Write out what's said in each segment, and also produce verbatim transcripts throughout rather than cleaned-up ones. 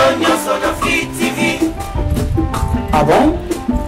Ah bon?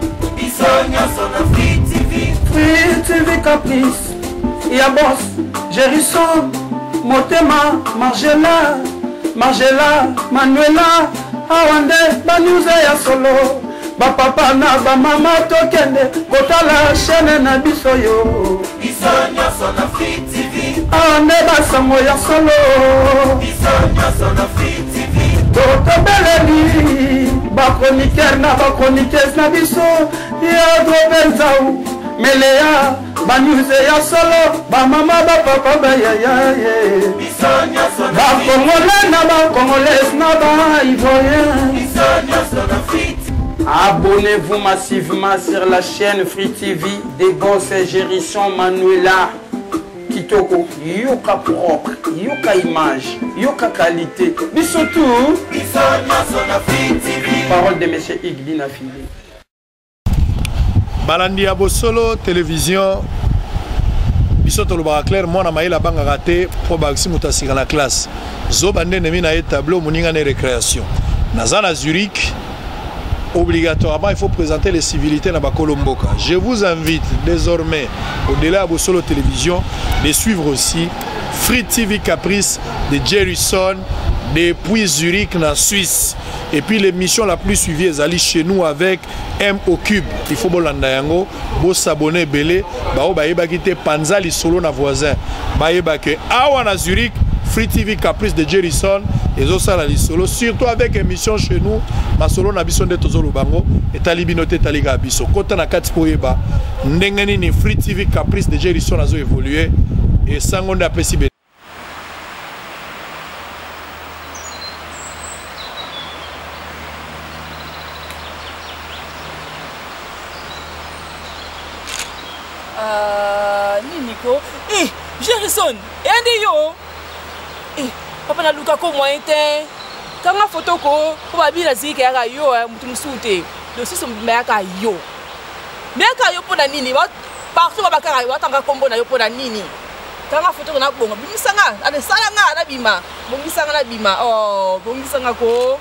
Free T V Caprice, Y'a Boss, Gérisson, Motema, Margela, Margela, Manuela, Awande, Banouze ya solo, ba papa na ba mama tokende, kotala chaîne na biso yo. Biso nyonso na Free T V. Awande basango ya solo. Biso nyonso na Free T V. Toto beleli, ba chroniqueur na ba chroniqueuse na biso, ya Drobenzau, Melea, Banouze ya solo, ba mama ba papa ba ya ya ye. Biso nyonso na Ba Congolais na ba Congolaise na ba Ivoirien. Biso nyonso na Free T V. Abonnez-vous massivement sur la chaîne Free T V des Boss et Gérisson Manuela Kitoko. Yoka propre, yoka image, yoka qualité. Mais surtout, parole de M. Igbina Fili. Balandi Abosolo télévision. Bisoto le clair, moi na maïla banga raté pour bagsi mutasika la classe. Zobande nemi na tableau moninga ne récréation. Nazana Zurich. Obligatoirement, il faut présenter les civilités dans Bakolomboka. Je vous invite désormais, au-delà de Bosolo Télévision, de suivre aussi Free T V Caprice de Gérisson depuis Zurich, en Suisse. Et puis l'émission la plus suivie est allée chez nous avec M au Cube. Il faut que vous s'abonner, belé, bah bah quitter Panza li solo na voisin. Bah bah que awa Zurich. Free T V Caprice de Gérisson et Zosa la solo surtout avec émission chez nous ma solo na biso de tozolo bango et talibinote taliga biso kota na kati poyeba ndengeni ni Free T V Caprice de Gérisson azo évoluer et sangonde apesi be ah Nico eh Gérisson et andi yo eh papa na luka ko moyen te kanga photo ko ko ba bila zike ya yo mutu musute le siso mbeka yo mbeka yo pona nini wa partout ba bakara yo tanga kombo na yo pona nini kanga photo ko na bonga bimisanga ade sala nga na bima bongisanga na bima oh bongisanga ko.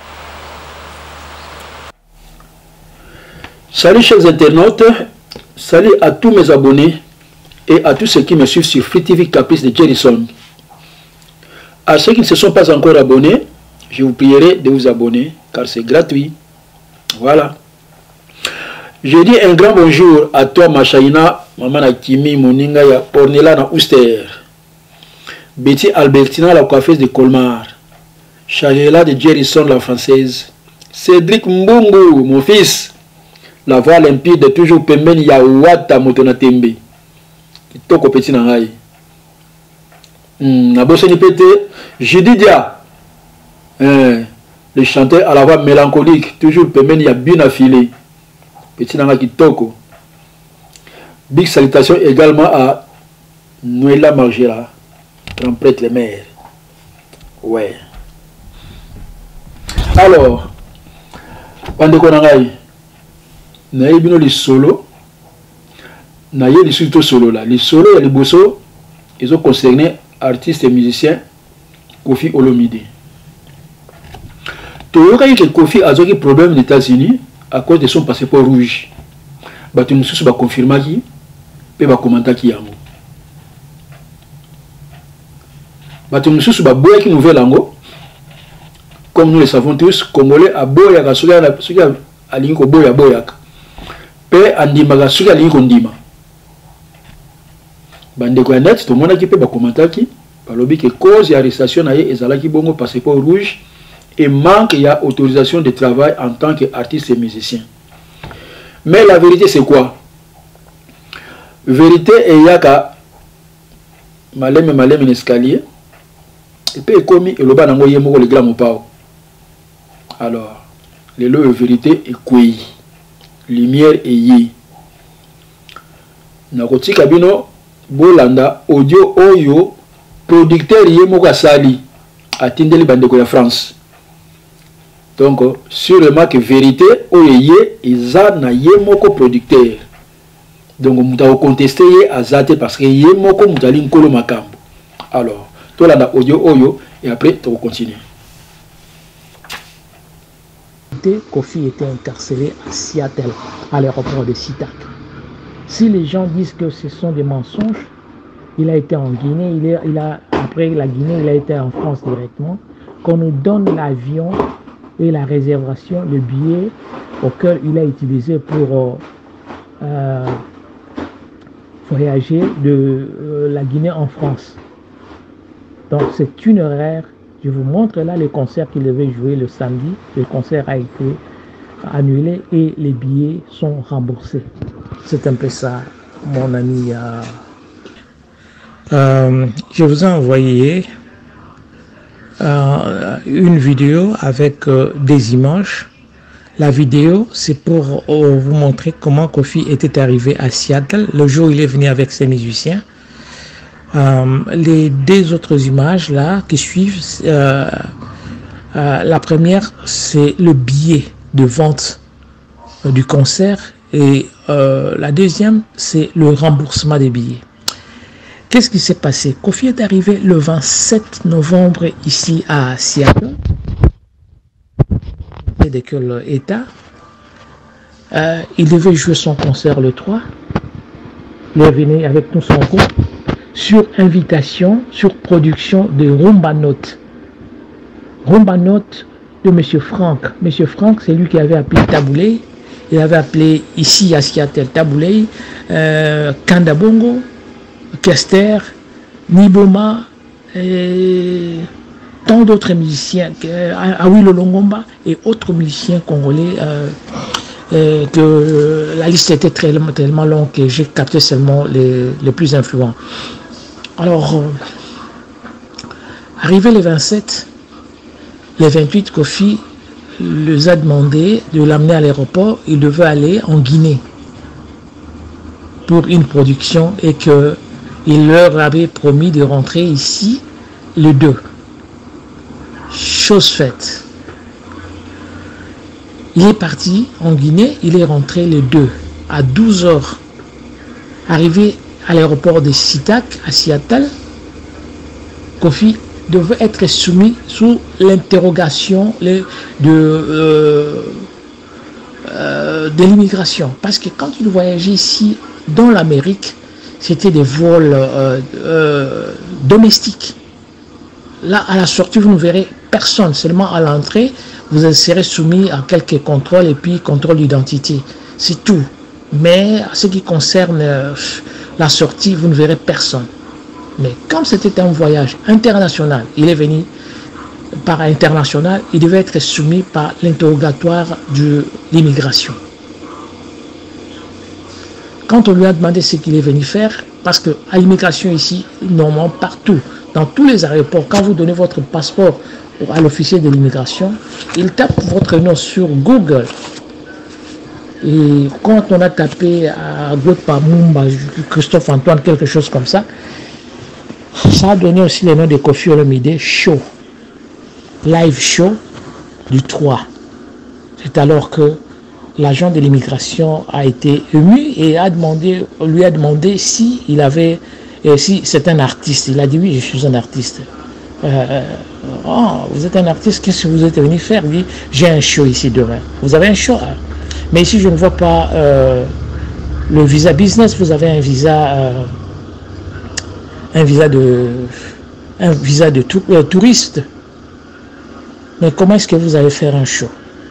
Salut chers internautes, salut à tous mes abonnés et à tous ceux qui me suivent sur Free T V Caprice de Gérisson. À ceux qui ne se sont pas encore abonnés, je vous prierai de vous abonner car c'est gratuit. Voilà. Je dis un grand bonjour à toi Machaïna, Maman Akimi, Moninga, ya Ornella na Ouster, Betty Albertina, la coiffeuse de Colmar, Chanela de Gérisson, la française, Cédric Mbungu, mon fils, la voix limpide, toujours Pemben Yawata Motonatembe, qui toko petit nangai. Hmm, Judidia, euh, le chanteur à la voix mélancolique, toujours Pemben y a bien affilé. Petit Nanga Kitoko. Big salutation également à Noëlla Margera, grand prêtre les mères. Ouais. Alors, Pandeko Nangai, Naïe Bino les solos, Naïe les surtout solo là. Les solos, il y a les bossos, ils ont concerné artiste et musicien Kofi Olomide. Toyoka que Kofi a eu problème aux États-Unis à cause de son passeport rouge. Batu mususu ba confirma ki pe ba commenta ki yango. Batu mususu ba boya ki nouvelle yango. Comme nous le savons tous, Congolais a boya ka soki na soki alingi ko boya boya ka. Pe andima ka soki alingi ko ndima. Bandeko ya net to mona ki pe ba commenta ki balobi que cause ya arrestation na ye ezalaki bongo passeport rouge et manque ya autorisation de travail en tant qu'artiste et musicien. Mais la vérité c'est quoi? Vérité est yaka malem malem en escalier et puis commis et le bas nango yemoko le grand mopao. Alors les lois de vérité est quoi? Lumière et yi. Nakoti kabino bolanda audio oyo producteur yemoko sali atindeli bandeko ya France. Donc sûrement que vérité oyeye eza na yemoko producteur. Donc muta contester ye azate parce que yemoko mutali nkolo makambo. Alors tolanda audio oyo et après tu continuer. vérité, Kofi était incarcéré à Seattle, à l'aéroport de SeaTac. Si les gens disent que ce sont des mensonges, il a été en Guinée, il, est, il a, après la Guinée, il a été en France directement, qu'on nous donne l'avion et la réservation, le billet auquel il a utilisé pour euh, voyager de euh, la Guinée en France. Donc c'est une erreur. Je vous montre là le concert qu'il devait jouer le samedi. Le concert a été annulé et les billets sont remboursés. C'est un peu ça, mon ami. Euh, euh, je vous ai envoyé euh, une vidéo avec euh, des images. La vidéo, c'est pour euh, vous montrer comment Kofi était arrivé à Seattle le jour où il est venu avec ses musiciens. Euh, les deux autres images là qui suivent, euh, euh, la première c'est le billet de vente euh, du concert et euh, la deuxième c'est le remboursement des billets. Qu'est-ce qui s'est passé? Kofi est arrivé le vingt-sept novembre ici à Seattle. De quel état? euh, Il devait jouer son concert le trois. Il est venu avec tout son groupe sur invitation, sur production de Rumba Note. Rumba Note de M. Frank. M. Frank, c'est lui qui avait appelé Taboulé. Il avait appelé ici à Seattle Taboulé, euh, Kandabongo, Kester, Niboma, et tant d'autres musiciens, Awilo Longomba et autres musiciens congolais. Euh, euh, que la liste était très, tellement longue que j'ai capté seulement les, les plus influents. Alors, euh, arrivé le vingt-sept, le vingt-huit, Kofi les a demandé de l'amener à l'aéroport. Il devait aller en Guinée pour une production et qu'il leur avait promis de rentrer ici le deux. Chose faite. Il est parti en Guinée, il est rentré le deux à douze heures. Arrivé à l'aéroport de SeaTac à Seattle, Kofi devait être soumis sous l'interrogation de, euh, euh, de l'immigration. Parce que quand il voyageait ici dans l'Amérique, c'était des vols euh, euh, domestiques. Là, à la sortie, vous ne verrez personne. Seulement à l'entrée, vous serez soumis à quelques contrôles et puis contrôle d'identité. C'est tout. Mais à ce qui concerne euh, la sortie, vous ne verrez personne. Mais comme c'était un voyage international, il est venu par international, il devait être soumis par l'interrogatoire de l'immigration. Quand on lui a demandé ce qu'il est venu faire, parce qu'à l'immigration ici, normalement partout, dans tous les aéroports, quand vous donnez votre passeport à l'officier de l'immigration, il tape votre nom sur Google. Et quand on a tapé à Godpa Mumba, Christophe Antoine, quelque chose comme ça, ça a donné aussi le nom de Kofi Olomide Show, live show du trois. C'est alors que l'agent de l'immigration a été ému et a demandé, lui a demandé si il avait, si c'est un artiste. Il a dit oui, je suis un artiste. Euh, oh, vous êtes un artiste, qu'est-ce que vous êtes venu faire? Il dit, j'ai un show ici demain. Vous avez un show, hein? Mais ici je ne vois pas euh, le visa business. Vous avez un visa, euh, un visa de, un visa de tou euh, touriste. Mais comment est-ce que vous allez faire un show?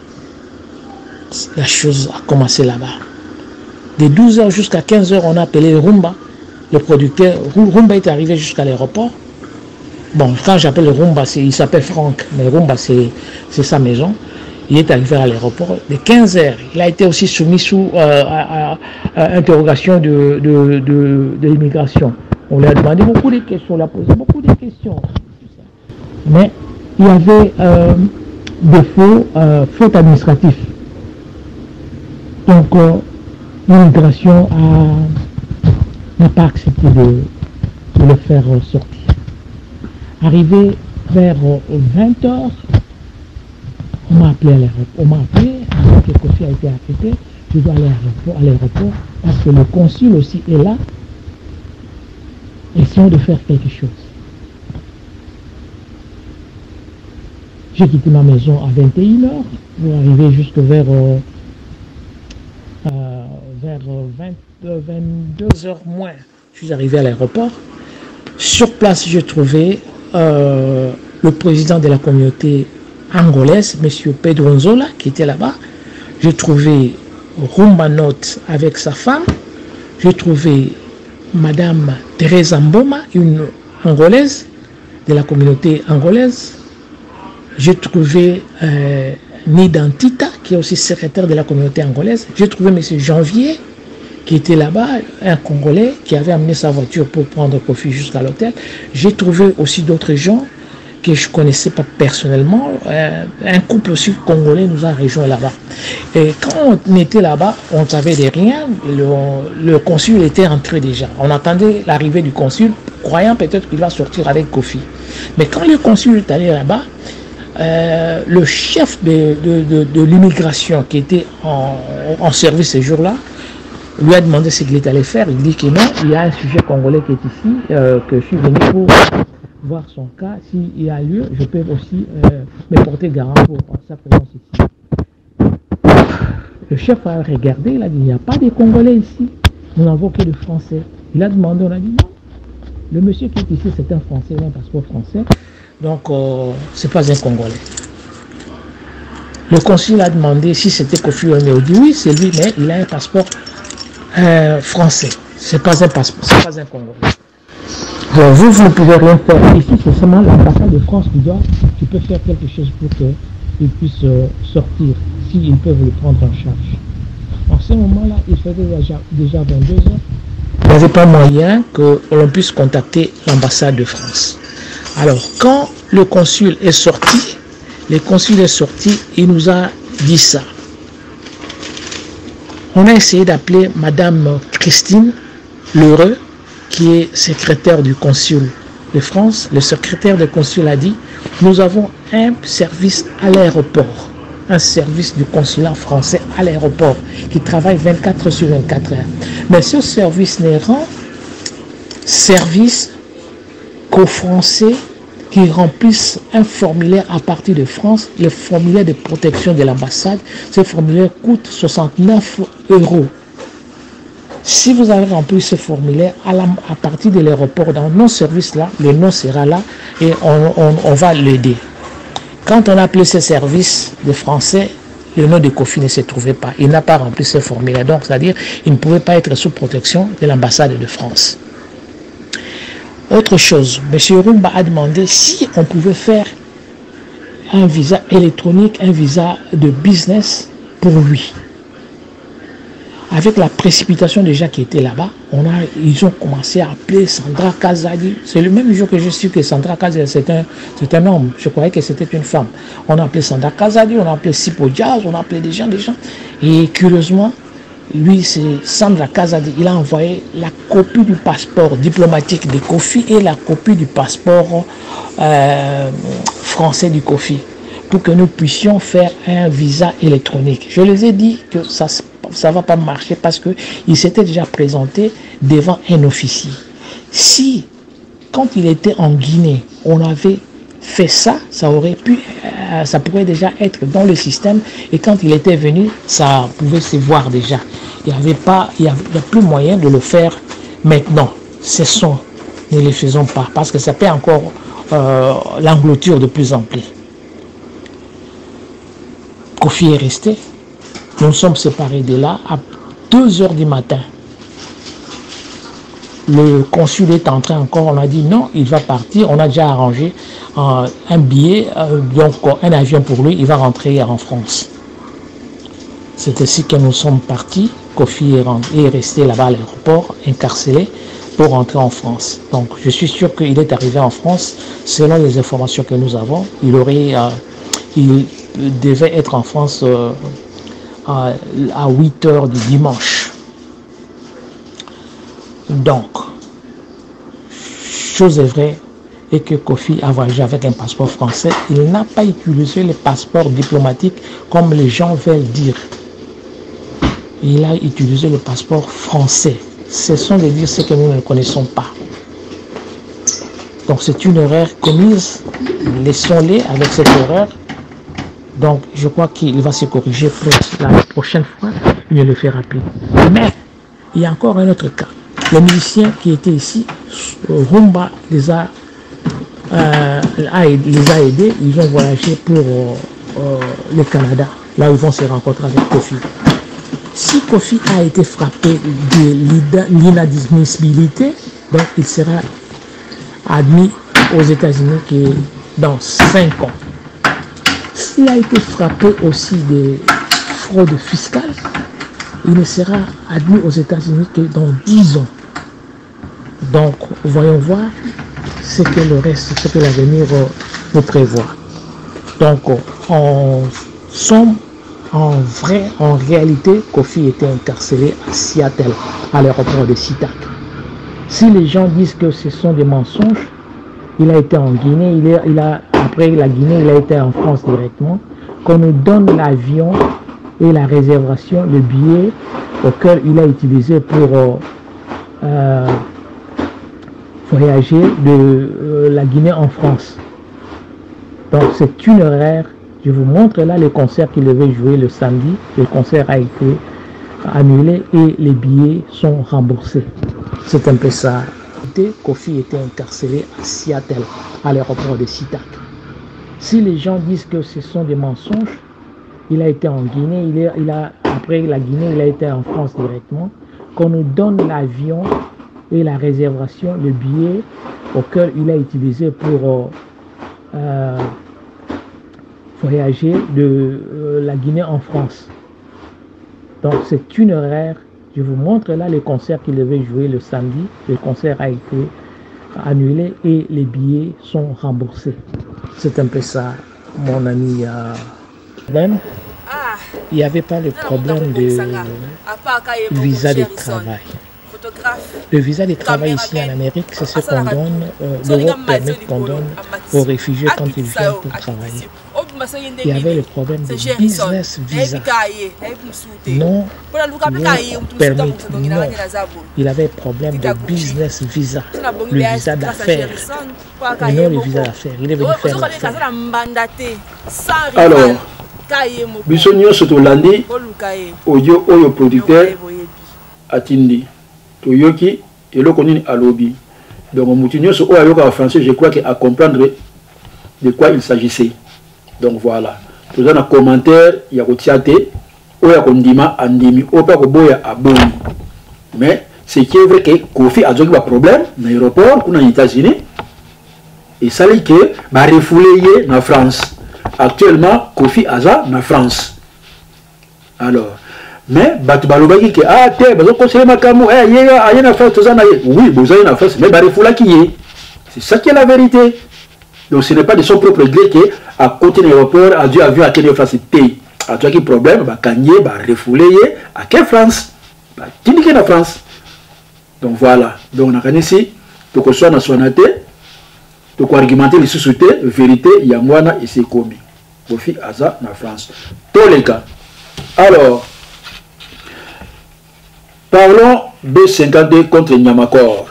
La chose a commencé là-bas. De douze heures jusqu'à quinze heures, on a appelé Rumba. Le producteur, Rumba est arrivé jusqu'à l'aéroport. Bon, quand j'appelle Rumba, il s'appelle Franck, mais Rumba, c'est sa maison. Il est arrivé à l'aéroport de quinze heures. Il a été aussi soumis sous euh, à, à, à interrogation de, de, de, de l'immigration. On lui a demandé beaucoup de questions, on lui a posé beaucoup de questions. Mais il y avait euh, des faux, euh, fautes administratives. Donc, euh, l'immigration n'a pas accepté de, de le faire sortir. Arrivé vers vingt heures, on m'a appelé à l'aéroport. On m'a appelé, alors que Kofi a été arrêté, je dois aller à l'aéroport parce que le consul aussi est là. Essayons de faire quelque chose. J'ai quitté ma maison à vingt et une heures pour arriver jusque vers, euh, euh, vers vingt, vingt-deux heures moins. Je suis arrivé à l'aéroport. Sur place, j'ai trouvé euh, le président de la communauté angolaise, M. Pedro Nzola, qui était là-bas. J'ai trouvé Rumba Note avec sa femme. J'ai trouvé Madame Teresa Mboma, une angolaise de la communauté angolaise. J'ai trouvé euh, Nidantita, qui est aussi secrétaire de la communauté angolaise. J'ai trouvé M. Janvier, qui était là-bas, un Congolais, qui avait amené sa voiture pour prendre Kofi jusqu'à l'hôtel. J'ai trouvé aussi d'autres gens que je ne connaissais pas personnellement. Euh, un couple aussi congolais nous a rejoint là-bas. Et quand on était là-bas, on ne savait de rien. Le, le consul était entré déjà. On attendait l'arrivée du consul, croyant peut-être qu'il va sortir avec Kofi. Mais quand le consul est allé là-bas, euh, le chef de, de, de, de l'immigration qui était en, en service ce jour-là, lui a demandé ce qu'il est allé faire. Il dit que non, il y a un sujet congolais qui est ici, euh, que je suis venu pour voir son cas. S'il y a lieu, je peux aussi euh, me porter garant pour sa présence ici. Le chef a regardé, il a dit, il n'y a pas de Congolais ici, nous n'avons que de Français. Il a demandé, on a dit non. Le monsieur qui est ici, c'est un Français, il a un passeport français, donc euh, ce n'est pas un Congolais. Le consul a demandé si c'était Kofi Olomide. Il dit oui, c'est lui, mais il a un passeport Euh, français, c'est pas un passeport, c'est pas un Congolais. Alors vous, vous ne pouvez rien faire. Ici, c'est seulement l'ambassade de France qui doit, qui peut faire quelque chose pour qu'il puisse euh, sortir, s'ils peuvent le prendre en charge. En ce moment-là, il faisait déjà, déjà vingt-deux heures. Il n'y avait pas moyen que l'on puisse contacter l'ambassade de France. Alors, quand le consul est sorti, le consul est sorti, il nous a dit ça. On a essayé d'appeler Madame Christine Lheureux, qui est secrétaire du consul de France. Le secrétaire du consul a dit, nous avons un service à l'aéroport, un service du consulat français à l'aéroport, qui travaille vingt-quatre sur vingt-quatre heures. Mais ce service ne rend service qu'aux Français qui remplissent un formulaire à partir de France, le formulaire de protection de l'ambassade. Ce formulaire coûte soixante-neuf euros. Si vous avez rempli ce formulaire à, la, à partir de l'aéroport, dans nos services-là, le nom sera là et on, on, on va l'aider. Quand on a appelé ce service de français, le nom de Kofi ne se trouvait pas. Il n'a pas rempli ce formulaire. Donc, c'est-à-dire qu'il ne pouvait pas être sous protection de l'ambassade de France. Autre chose, M. Rumba a demandé si on pouvait faire un visa électronique, un visa de business pour lui. Avec la précipitation des gens qui étaient là-bas, on a, ils ont commencé à appeler Sandra Kazadi. C'est le même jour que je suis que Sandra Kazadi, c'est un, c'est un homme. Je croyais que c'était une femme. On a appelé Sandra Kazadi, on a appelé Sipo Diaz, on a appelé des gens, des gens. Et curieusement, lui, c'est Sandra Kazadi. Il a envoyé la copie du passeport diplomatique de Kofi et la copie du passeport euh, français du Kofi pour que nous puissions faire un visa électronique. Je les ai dit que ça ne va pas marcher parce qu'il s'était déjà présenté devant un officier. Si, quand il était en Guinée, on avait fait ça, ça aurait pu, euh, ça pourrait déjà être dans le système et quand il était venu, ça pouvait se voir déjà. Il n'y avait pas, il n'y a, a plus moyen de le faire maintenant. Cessons, ne le faisons pas parce que ça peut encore euh, l'engloutir de plus en plus. Kofi est resté. Nous nous sommes séparés de là à deux heures du matin. Le consul est entré encore, on a dit non, il va partir. On a déjà arrangé euh, un billet, euh, donc un avion pour lui, il va rentrer en France. C'est ainsi que nous sommes partis. Kofi est, est resté là-bas à l'aéroport, incarcéré, pour rentrer en France. Donc je suis sûr qu'il est arrivé en France, selon les informations que nous avons, il aurait, euh, il devait être en France euh, à, à huit heures du dimanche. Donc, chose est vraie, et que Kofi a voyagé avec un passeport français, il n'a pas utilisé le passeport diplomatique comme les gens veulent dire. Il a utilisé le passeport français. Cessons de dire ce que nous ne connaissons pas. Donc c'est une erreur commise. Laissons-les avec cette erreur Donc, je crois qu'il va se corriger pour la prochaine fois. Il le fait rappeler. Mais, il y a encore un autre cas. Les musiciens qui étaient ici, Rumba les a, euh, les a aidés. Ils ont voyagé pour euh, euh, le Canada, là où ils vont se rencontrer avec Kofi. Si Kofi a été frappé de l'inadmissibilité, donc il sera admis aux États-Unis dans cinq ans. S'il a été frappé aussi de fraude fiscale, il ne sera admis aux États-Unis que dans dix ans. Donc, voyons voir ce que le reste, ce que l'avenir nous prévoit. Donc, en somme, en vrai, en réalité, Kofi était incarcéré à Seattle, à l'aéroport de SeaTac. Si les gens disent que ce sont des mensonges, il a été en Guinée, il, est, il a, après la Guinée, il a été en France directement, qu'on nous donne l'avion et la réservation, le billet auquel il a utilisé pour euh, euh, voyager de euh, la Guinée en France. Donc c'est une erreur. Je vous montre là le concert qu'il devait jouer le samedi. Le concert a été annulé et les billets sont remboursés. C'est un peu ça. Kofi était incarcéré à Seattle, à l'aéroport de SeaTac. Si les gens disent que ce sont des mensonges, il a été en Guinée, il, est, il a, après la Guinée, il a été en France directement, qu'on nous donne l'avion et la réservation, le billet auquel il a utilisé pour euh, euh, voyager de euh, la Guinée en France. Donc c'est une erreur. Je vous montre là le concert qu'il devait jouer le samedi. Le concert a été annulé et les billets sont remboursés. C'est un peu ça, mon ami. Euh, même, il n'y avait pas le problème de visa de travail. Le visa de travail ici en Amérique, c'est ce qu'on donne, euh, le work permit qu'on donne aux réfugiés quand ils viennent pour travailler. Il y avait le problème de business visa. Non, work permit, non. Il avait le problème de business visa, le visa d'affaires. Et non le visa d'affaires. Il est venu faire l'affaire. Alors, Bissonio Sotolandi, Oyo Oyo producteur, Atindi. Toyoki et le connu à lobby. Donc, Moutinho, ce en français, je crois qu'à comprendre de quoi il s'agissait. Donc, voilà. Tout dans un commentaire, il y a Rotiate, ou il y a Kondima, Andimi, ou pas Koboya, Aboni. Mais, ce qui est vrai que Kofi a un problème dans l'aéroport, aux États-Unis, et ça dit que, bah, refoulé en France. Actuellement, Kofi Aza en France. Alors, mais batu balobaki ke ah te bazo conseiller makamu eh yega ayena faire tozana oui vous avez une face mais barefula qui est c'est ça qui est la vérité. Donc ce n'est pas de son propre gré que à côté de l'aéroport a dû avion à quelle France pays a toi qui problème ba kanye ba refoulé à quelle France ba tindike na France. Donc voilà, donc on a ici to ko soit na sonate to ko argumenter les sociétés vérité yangwana et c'est commis Kofi Aza na France tous les cas. Alors parlons B cinquante-deux contre Niamakor.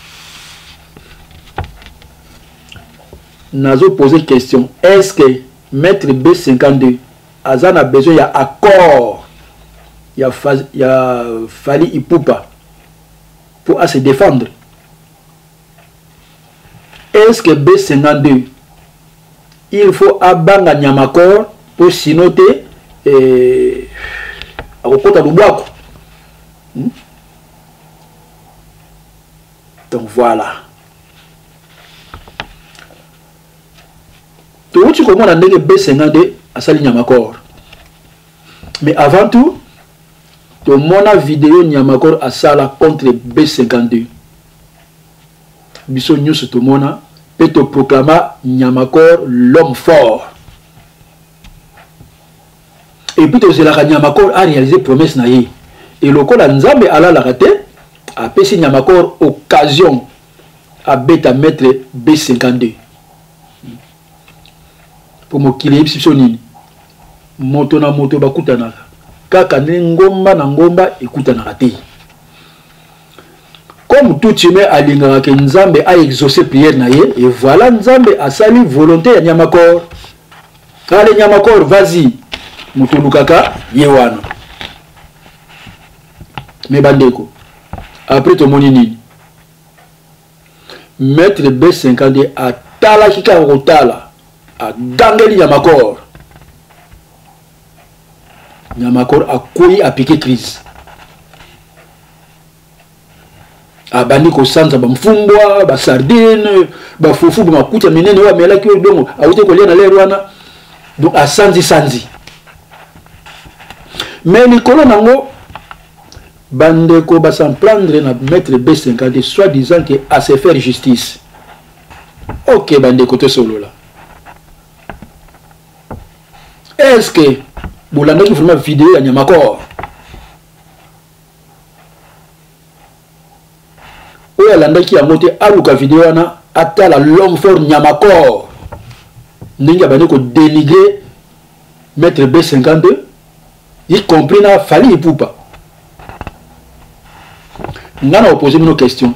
Nazo posé question. Est-ce que maître B cinquante-deux Azan a besoin il y a accord, il y a, il y a Fali Ipupa pour à se défendre? Est-ce que B cinquante-deux il faut abanga Niamakor pour sinoter et à Okota Lubako? Donc voilà. Tout tu comment on a dit B cinquante-deux à Sali Niamakor. Mais avant tout, tout mon vidéo Niamakor à Sala contre B cinquante-deux. Biso news tout mon peut te proclamer Niamakor l'homme fort. Et puis tu la Niamakor a réalisé promesse naïe. Et le col Nzambe ala la raté a payé Niamakor occasion à bêta mettre B cinquante-deux pour me killer ipsonini moto na moto bakutana kaka ngomba na ngomba ekutana raté. Comme tout humain alingaka que Nzambe a exaucé prière na ye et voilà Nzambe a sali volonté ya Niamakor allez Nyamakor vas-y Mutulukaka yewana mais bandeko après to monini maître B cinquante a tala kika rotala a gangeli Nyamakor Nyamakor a koyi a piqué crise a bandi ko sanza ba mfumbwa ba sardine ba fufu ba makuta minene wa melaki odongo a wote ko lia na lero wana donc a sanzi sanzi mais likolo nango bandeko ba s'en prendre na maître B cinquante soit disant que à se faire justice. Ok bandeko to solo là. Est-ce que bolanda ki vraiment vidéo ya Nyamakor oyo alandaki yango te aluka video wana atala l'homme fort Nyamakor ndenge abandi kodénigrer maître B cinquante y compris na Fally Ipupa. Ngana opposé une question.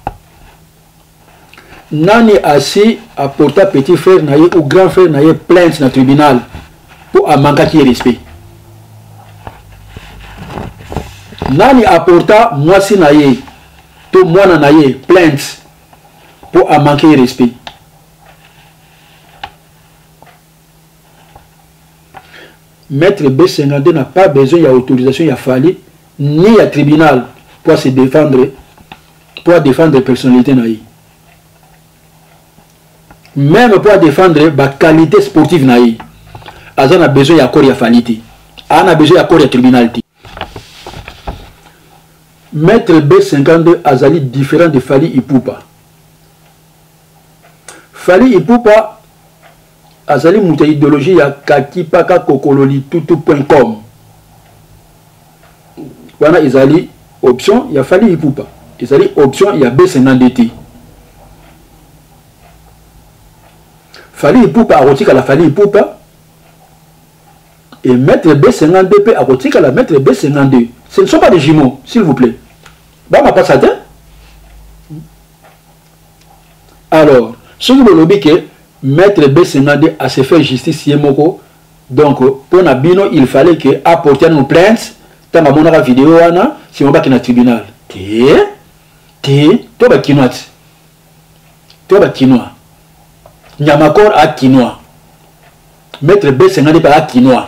Nani assis à porter petit frère naye ou grand frère naye plainte na tribunal pour manquer qui respect. Nani apporta moi si naye to moi naye plainte pour manquer respect. Maître B cinquante n'a pas besoin d'autorisation, il a fallu ni à tribunal pour se défendre, pour défendre la personnalité naïe. Même pour défendre la qualité sportive naïe. Azan a besoin d'accord de falité. On a besoin d'accord de tribunal. Maître B cinquante azali différent de Fally Ipupa. Fally Ipupa azali muta idéologie ya kakipaka kokololi tutu point com. Wana izali option ya Fally Ipupa. Izali option ya B cinquante T. Fally Ipupa arotika la Fally Ipupa et maître B cinquante P arotika la maître B cinquante. Ce ne sont pas des jumeaux, s'il vous plaît. Bah ma passe à terre. Alors, ce que vous l'obéissez que maître B cinquante a se faire justice yemoko. Donc pour Nabino il fallait que apporter une plainte tant que mon vidéo ana si on va dans le tribunal. Té té toi ba kinois. Toi ba kinois. Nyamakor a kinois. Maître B cinquante pas a kinois.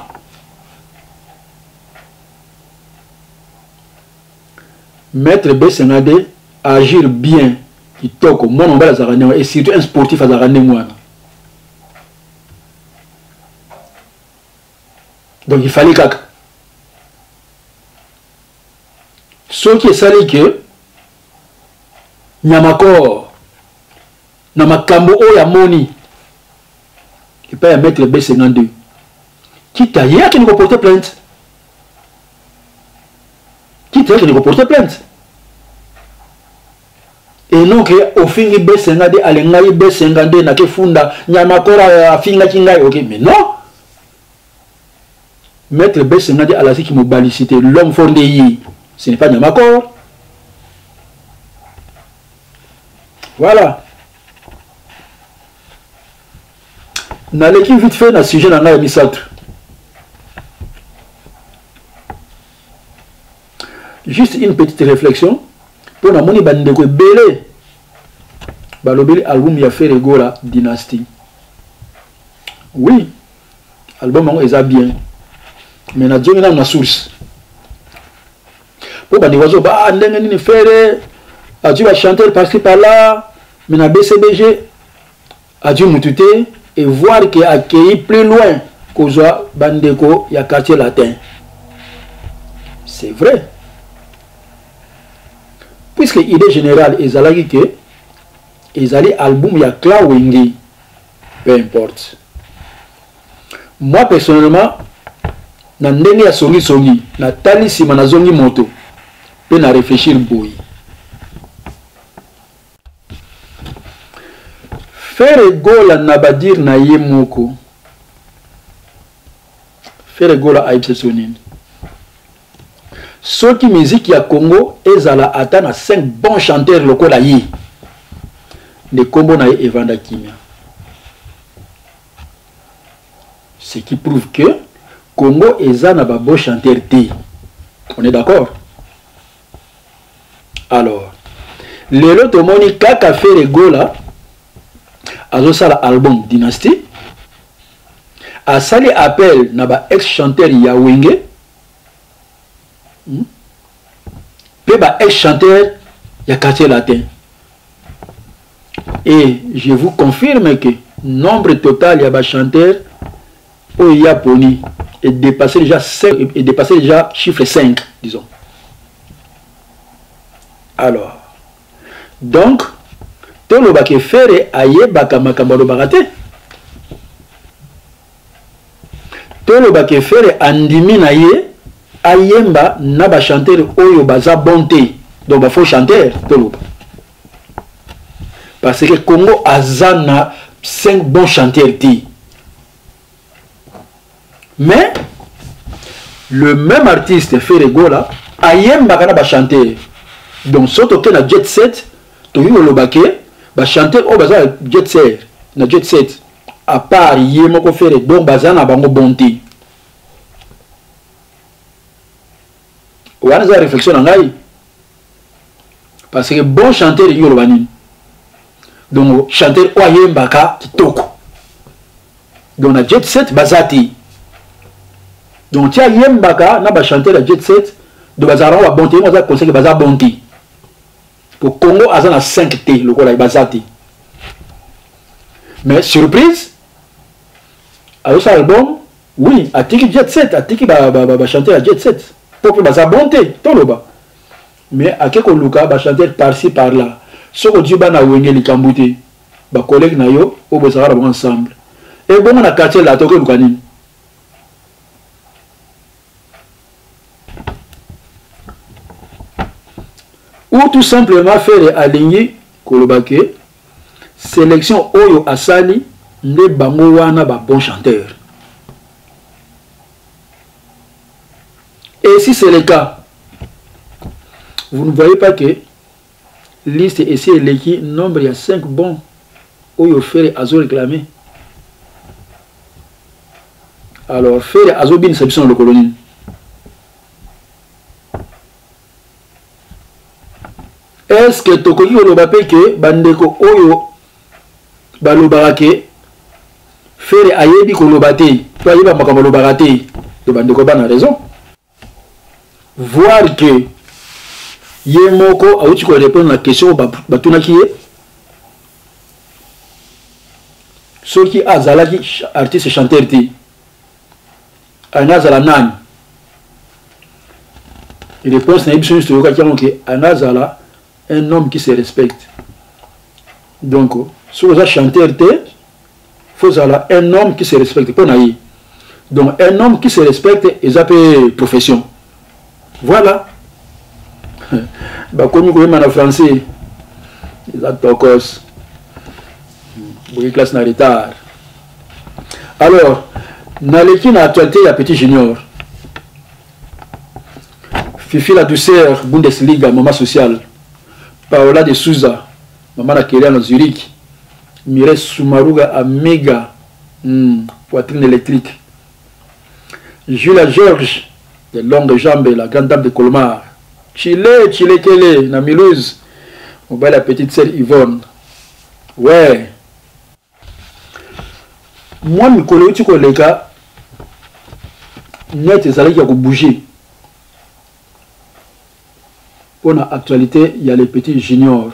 Maître B cinquante agir bien qui toque moi on va la et surtout un sportif à la moi. Donc il fallait que ce qui est salé que Nyamakor Namakambo Oya Moni et pas à mettre B cinquante qui t'a hier qui nous porte plainte qui t'a qui nous porte plainte et non que au fin B cinquante alengai B cinquante na ke funda Nyamakor a finga kingai ok mais non. Maître B cinquante à la qui m'a balicité l'homme fondé, ce n'est pas Nyamakor. Voilà. N'allez qui vite fait dans le sujet dans la misatre. Juste une petite réflexion pour la moni bandeko belé. Balobeli album ya fait Regola Dynasty. Oui, album est bien. Mais na djongi na source pour bandi wazo ba ndenge nini faire a dû chanter par-ci par-là mais na B C B G a dû mututer et voir qu'il a accueilli plus loin qu'aux bandeko ya quartier latin. C'est vrai puisque idée générale ezalaki que ezali album ya Klawengi peu importe. Moi personnellement na ndenge ya songi songi na tali sima na zongi moto pe na réfléchir boy faire gola na badir na ye moko faire gola aibse sonine soki musique ya Congo ezala ata na cinq bons chanteurs lokola yi ne kombo na ye evanda kimia Ce qui prouve que Congo est un beau chanteur. On est d'accord? Alors, les autres moni kaka fait les gola a ça l'album Dynasty. A sali appel na ba ex chanteur Yawenge. Pe ba ex chanteur ya quartier latin. Et je vous confirme que nombre total ya ba chanteur au Yaponi est dépassé déjà est dépassé déjà chiffre cinq, disons. Alors, donc, tout le baké faire aye bakama kambalo barate. Tout le baké faire andimi na ye ayemba na ba chanteur oyo baza bonté. Donc ba faux chanteur tout le. Parce que Congo azana cinq bons chanteurs ti. Mais le même artiste fait les go là ayemba kana ba chanteur. Donc surtout que na jet set to yi le baké ba chanteur o baza jet set na jet set à part yé moko faire donc baza na bango bonté. Wana za réflexion ngai parce que bon chanteur yi le bani. Donc chanteur o ayemba ka kitoko. Donc na jet set bazati. Donc tia yemba ka na ba chanteur la jet set de bazara wa bonté mo za conseil baza bonté. Pour Congo, il y a cinq T, le Kola Bazati. Mais surprise, avec cet album, oui, à Tiki Jet Set, à Tiki va chanter à Jet Set. Pour que ça bonté, tout le bas. Mais à quelques luka, va chanter par-ci par-là. Ce que Dieu na wenge li kambouté, ba collègue na yo, au bozara ensemble. Et bon, on a quartier là, toke lukani. Ou tout simplement faire aligner Kolobake sélection Oyo Asali ne bango wana ba bon chanteur. Et si c'est le cas, vous ne voyez pas que liste ici est l'équipe nombre il y a cinq bons Oyo faire azo réclamer. Alors faire azo bin section le colonie. Est-ce que Tokoki Olobapé que Bandeko Oyo Balobarake faire ayebi Kolobate, toi yeba makambo barate de Bandeko Ban a raison. Voir que Yemoko a eu quoi répondre à la question Batuna qui est ce qui a Zalaki artiste chanteur ti Anazala Nan. Il répond c'est une émission historique qui a dit Anazala un homme qui se respecte. Donc, si vous avez chanté, il faut avoir un homme qui se respecte. Donc, un homme qui se respecte, il appelle profession. Voilà. Bah, comme vous voyez en français, il a tocos. Vous classe en retard. Alors, dans l'équipe d'actualité, il y a Petit Junior. Fifi la douceur, Bundesliga, maman sociale. Paola de Souza, maman la Kéria dans Zurich. Mireille Soumaruga à Méga, hmm, poitrine électrique. Julia Georges, de longues jambes, la grande dame de Colmar. Chile, Chile Kele, na Milouz. On va la petite sœur Yvonne. Ouais. Moi, je connais tout les gars. Net, ça qui a bougé. Pour l'actualité, il y a les petits juniors.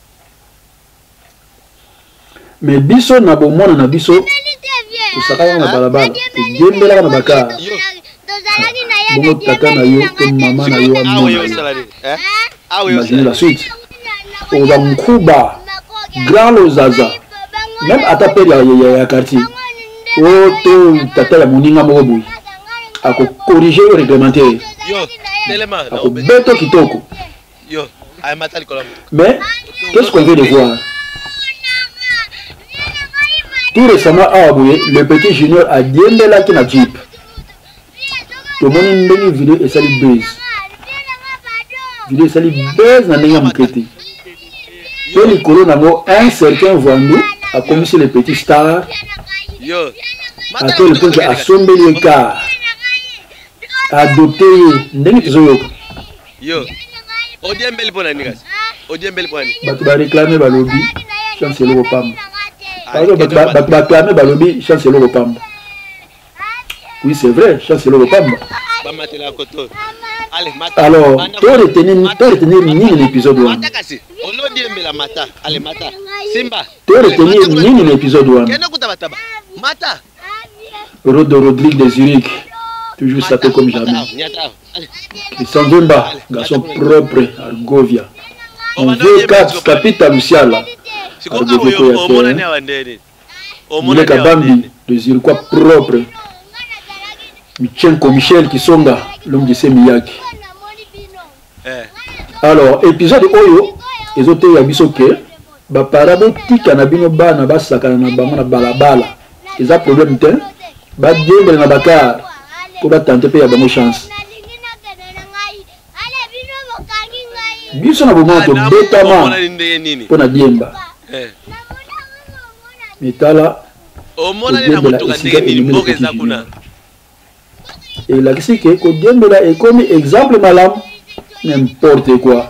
Mais biso na bon moi na biso. Tout ça quand on a balabala. Gembe la na baka. Bon tata na yo, maman na yo amon. Imaginez la suite. On va mkuba. Grand Lozaza. Même à ta période il y a quartier. Oh to tata ya moninga moboui. Ako corriger le réglementaire. Yo, tellement. Ako beto kitoko. Yo, ay matal ko. Mais qu'est-ce qu'on veut de voir? Tout récemment à Aboué, le petit junior a diembé là qui n'a jeep. Tout le monde a une vidéo et ça lui baise. Vidéo et ça lui baise dans les mouquetés. Tout le colon a un certain Vandou a commis sur les petits stars. Yo, à tel point que asombeli écart adopté ndenge tozoyoka yo odiembeli pona nini kasi odiembeli pona nini bato baréclame balobi chance eloko pamba bato baklame balobi chance eloko pamba oui c'est vrai chance eloko pamba bamatela koto allez mata alors to retenir to retenir nini l'épisode wana mata kasi olodiembela mata allez mata simba to retenir nini l'épisode wana kena kutabataba mata Rodo Rodrigue de Zurich toujours sapé comme jamais Christian Zomba garçon propre Argovia on veut quatre capitale Luciala Argovia il est Kabambi de Zurichois propre Michenko Michel Kisonga l'homme de Semiyaki alors épisode oyo ezote ya biso ke ba parabo tika na bino bana basakana na bango na balabala eza problème te ba diembele na bakar ko ba tante pe ya bango chance biso na bomo to betama pona diemba mitala omona ni na motuka ndenge nini mboka eza kuna et la kisi ke ko diembela e comme exemple malam n'importe quoi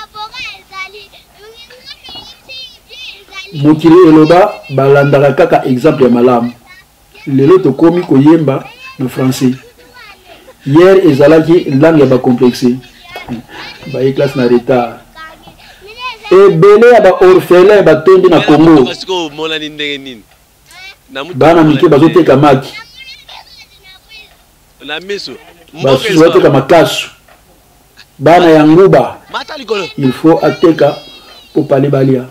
mokili eloba balandaka kaka exemple ya malamu lelo tokomi koyemba na français hier ezalaki langue ya bacomplexe baye classe na retard ebele ya baorphelin batondi na Congo bana mike bazoteka maki basusu bateka makasu bana ya nguba il faut ateka po pale balia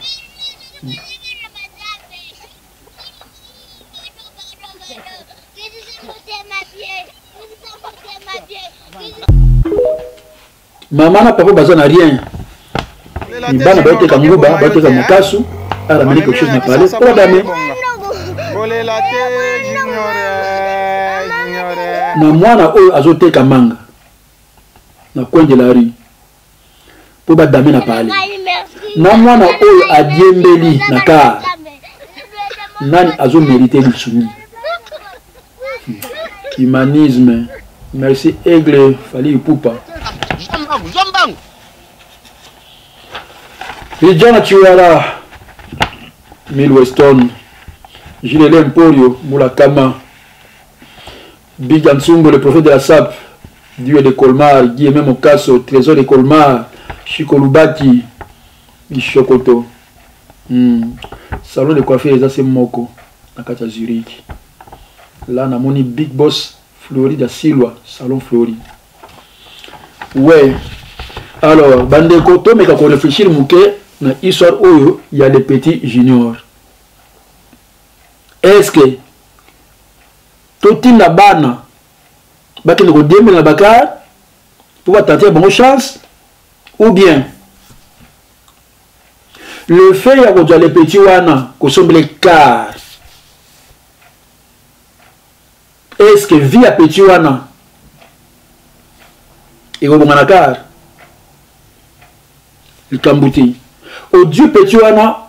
maman na papa baza na rien ni bana bateka nguba bateka makasu aramene quelque chose na pale pour dame na mwana oyo azoteka manga na coin de la rue po badame na pale na mwana oyo adiembeli na car nani azo mériter l'isumi humanisme merci Aigle Fali Ipupa Vijana Chiwara Mil Weston Gilles Emporio Moulakama Big Ansumbo, le prophète de la S A P, Dieu de Colmar, Guillemé Mokasso, Trésor de Colmar, Chico Lubaki, Michokoto. Hmm. Salon de coiffure, les assez moko, à Kata Zurich. Là, on a mon Big Boss, Floride, à Silwa, Salon Floride. Ouais. Alors, Bande Koto, mais quand on réfléchit, le mouquet, dans l'histoire où il y a les petits juniors. Est-ce que tout le monde a été na bakar pour tenter bonne chance ou bien le fait que les petits wana que sont les cars est-ce que via petit wana et au bon car le Kambouti au Dieu petit wana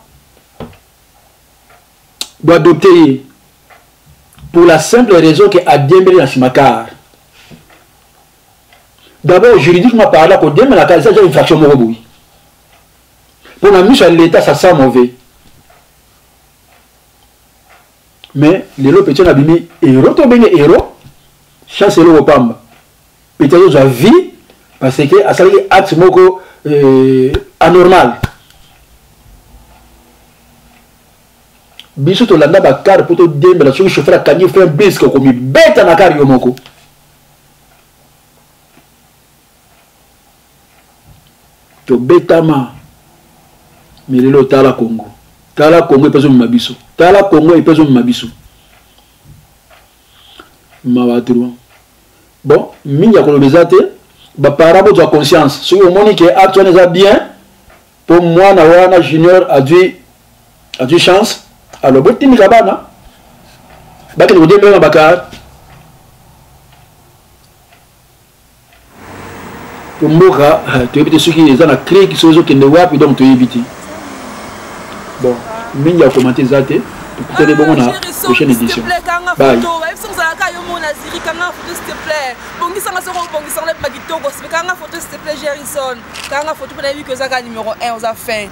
doit adopter pour la simple raison que Adiembele na Simakar. D'abord, juridiquement parlant, que Adiembele na Simakar, c'est une infraction mauvaise. Pour la mise à l'État, ça sent mauvais. Mais les lots petits n'abîment héros, tu es héros, chance est le pamba. Peut-être que tu as vie, parce que à ça, il y a un acte anormal. Biso to landa ba car pour to dembe la chauffeur a camion fait un bisque comme bête na car yomoko to betama milelo tala Congo tala Congo epezo mabiso tala Congo epezo mabiso mawatru bon minya ko bezate ba parabo de conscience si au moni que actuellement ça bien pour moi na wana junior a dû a dû chance. Alors, si vous avez un peu de temps, pour moi, tu évites ceux qui sont en crise, qui sont en train de voir, donc tu évites. Bon, je vais commenter ça. Tukutane bongo na prochaine édition. Bye. Numéro un aux affaires.